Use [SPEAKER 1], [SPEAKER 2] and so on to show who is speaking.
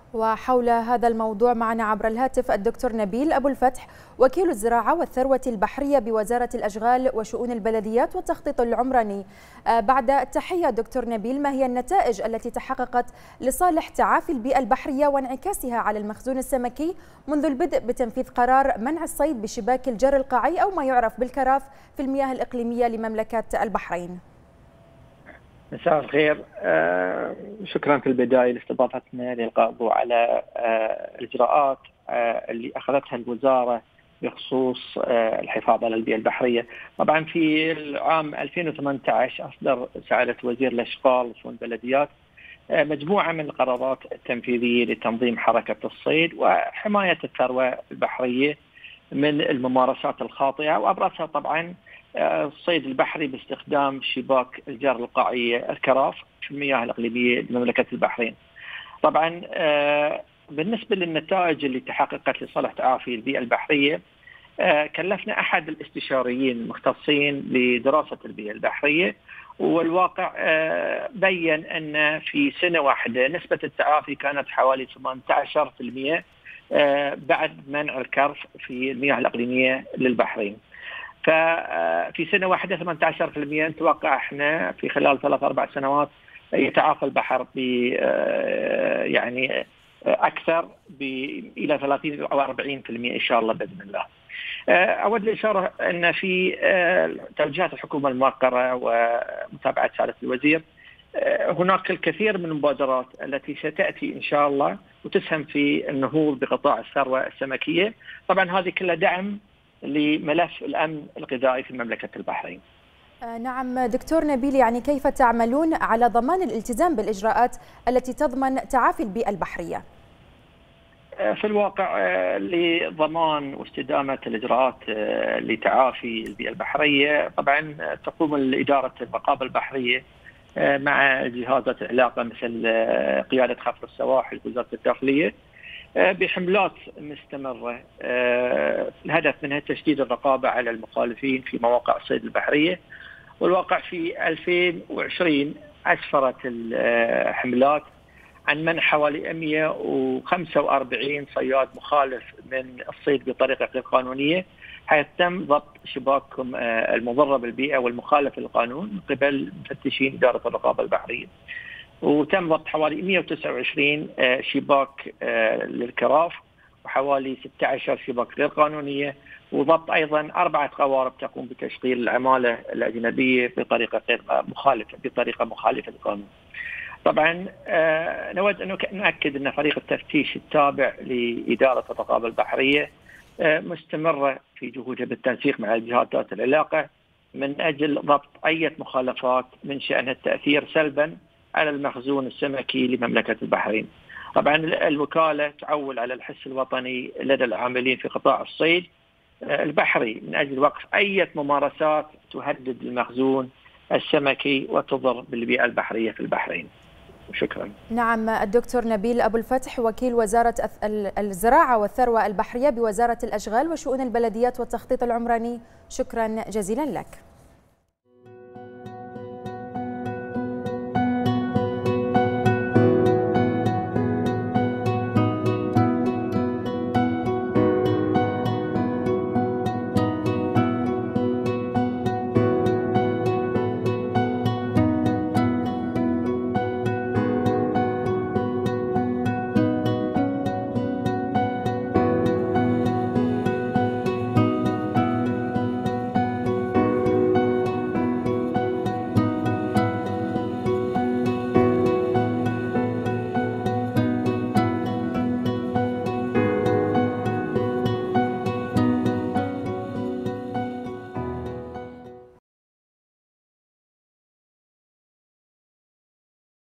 [SPEAKER 1] وحول هذا الموضوع معنا عبر الهاتف الدكتور نبيل أبو الفتح، وكيل الزراعة والثروة البحرية بوزارة الأشغال وشؤون البلديات والتخطيط العمراني. بعد التحية دكتور نبيل، ما هي النتائج التي تحققت لصالح تعافي البيئة البحرية وانعكاسها على المخزون السمكي منذ البدء بتنفيذ قرار منع الصيد بشباك الجر القاعي أو ما يعرف بالكراف في المياه الإقليمية لمملكة البحرين؟
[SPEAKER 2] مساء الخير. شكرا في البداية لاستضافتنا لإلقاء الضوء على الإجراءات اللي أخذتها الوزارة بخصوص الحفاظ على البيئة البحرية. طبعا في العام 2018 أصدر سعادة وزير الأشغال وشؤون البلديات مجموعة من القرارات التنفيذية لتنظيم حركة الصيد وحماية الثروة البحرية من الممارسات الخاطئة، وأبرزها طبعا الصيد البحري باستخدام شباك الجر القاعية الكراف في المياه الإقليمية لمملكة البحرين. طبعا بالنسبة للنتائج اللي تحققت لصالح تعافي البيئة البحرية، كلفنا أحد الاستشاريين المختصين لدراسة البيئة البحرية، والواقع بين أن في سنة واحدة نسبة التعافي كانت حوالي 18% بعد منع الكرف في المياه الإقليمية للبحرين. ففي سنة واحدة 18%، نتوقع احنا في خلال 3-4 سنوات يتعافى البحر ب يعني أكثر إلى 30 أو 40% إن شاء الله بإذن الله. أود الإشارة أن في توجيهات الحكومة الموقرة ومتابعة سعادة الوزير هناك الكثير من المبادرات التي ستأتي إن شاء الله وتسهم في النهوض بقطاع الثروة السمكية. طبعا هذه كلها دعم لملف الأمن الغذائي في مملكة البحرين.
[SPEAKER 1] نعم دكتور نبيل، يعني كيف تعملون على ضمان الالتزام بالإجراءات التي تضمن تعافي البيئة البحرية؟
[SPEAKER 2] في الواقع لضمان واستدامة الإجراءات لتعافي البيئة البحرية، طبعا تقوم إدارة الرقابة البحرية مع جهازات العلاقة مثل قيادة خفر السواحل وزارة الداخلية بحملات مستمرة الهدف منها تشديد الرقابة على المخالفين في مواقع الصيد البحرية. والواقع في 2020 أسفرت الحملات عن منع حوالي 145 صياد مخالف من الصيد بطريقة غير قانونية، حيث تم ضبط شباكهم المضرة بالبيئة والمخالفة للقانون من قبل مفتشين إدارة الرقابة البحرية. وتم ضبط حوالي 129 شباك للكراف وحوالي 16 شباك غير قانونية، وضبط أيضا 4 قوارب تقوم بتشغيل العمالة الأجنبية بطريقة مخالفة للقانون. طبعا نود أن نؤكد أن فريق التفتيش التابع لإدارة الرقابة البحرية مستمرة في جهودها بالتنسيق مع الجهات ذات العلاقة من أجل ضبط أي مخالفات من شأنها التأثير سلبا على المخزون السمكي لمملكة البحرين. طبعا الوكالة تعول على الحس الوطني لدى العاملين في قطاع الصيد البحري من أجل وقف أي ممارسات تهدد المخزون السمكي وتضر بالبيئة البحرية في البحرين. شكرا.
[SPEAKER 1] نعم الدكتور نبيل أبو الفتح، وكيل وزارة الزراعة والثروة البحرية بوزارة الأشغال وشؤون البلديات والتخطيط العمراني، شكرا جزيلا لك.